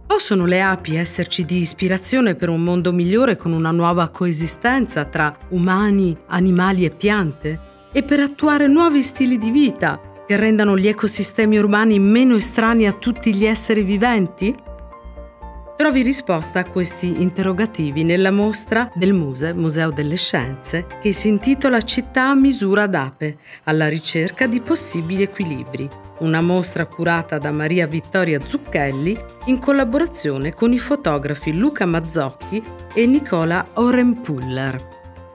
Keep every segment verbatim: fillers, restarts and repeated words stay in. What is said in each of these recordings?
Possono le api esserci di ispirazione per un mondo migliore con una nuova coesistenza tra umani, animali e piante? E per attuare nuovi stili di vita che rendano gli ecosistemi urbani meno estranei a tutti gli esseri viventi? Trovi risposta a questi interrogativi nella mostra del Muse, Museo delle Scienze, che si intitola Città a misura d'ape, alla ricerca di possibili equilibri. Una mostra curata da Maria Vittoria Zucchelli in collaborazione con i fotografi Luca Mazzocchi e Nicola Orenpuller.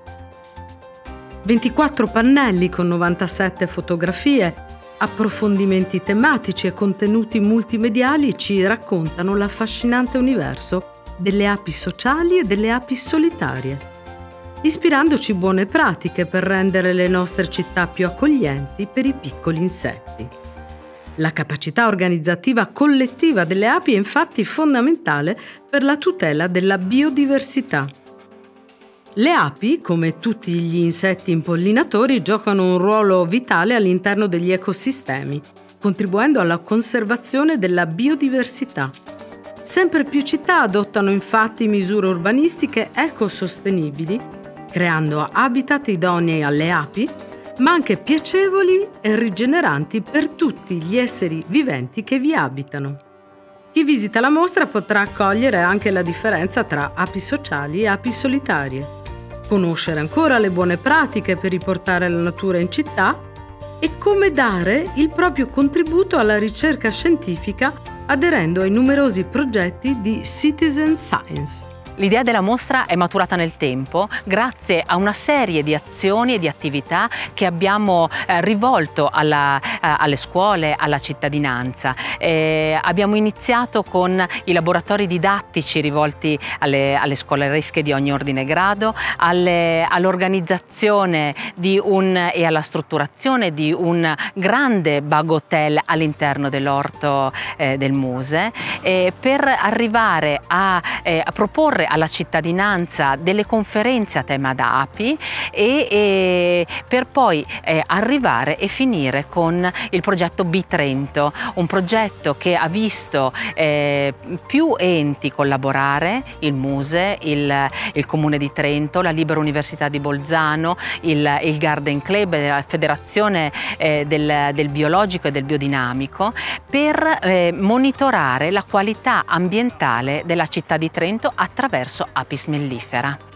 ventiquattro pannelli con novantasette fotografie, approfondimenti tematici e contenuti multimediali ci raccontano l'affascinante universo delle api sociali e delle api solitarie, ispirandoci buone pratiche per rendere le nostre città più accoglienti per i piccoli insetti. La capacità organizzativa collettiva delle api è infatti fondamentale per la tutela della biodiversità. Le api, come tutti gli insetti impollinatori, giocano un ruolo vitale all'interno degli ecosistemi, contribuendo alla conservazione della biodiversità. Sempre più città adottano infatti misure urbanistiche ecosostenibili, creando habitat idonei alle api, ma anche piacevoli e rigeneranti per tutti gli esseri viventi che vi abitano. Chi visita la mostra potrà cogliere anche la differenza tra api sociali e api solitarie, conoscere ancora le buone pratiche per riportare la natura in città e come dare il proprio contributo alla ricerca scientifica aderendo ai numerosi progetti di citizen science. L'idea della mostra è maturata nel tempo grazie a una serie di azioni e di attività che abbiamo eh, rivolto alla, eh, alle scuole, alla cittadinanza. Eh, abbiamo iniziato con i laboratori didattici rivolti alle, alle scolaresche di ogni ordine e grado, all'organizzazione e alla strutturazione di un grande bug hotel all'interno dell'orto eh, del Muse, eh, per arrivare a, eh, a proporre alla cittadinanza delle conferenze a tema d'api e, e per poi eh, arrivare e finire con il progetto Bitrento, un progetto che ha visto eh, più enti collaborare, il Muse, il, il Comune di Trento, la Libera Università di Bolzano, il, il Garden Club, la Federazione eh, del, del Biologico e del Biodinamico, per eh, monitorare la qualità ambientale della città di Trento attraverso Apis mellifera.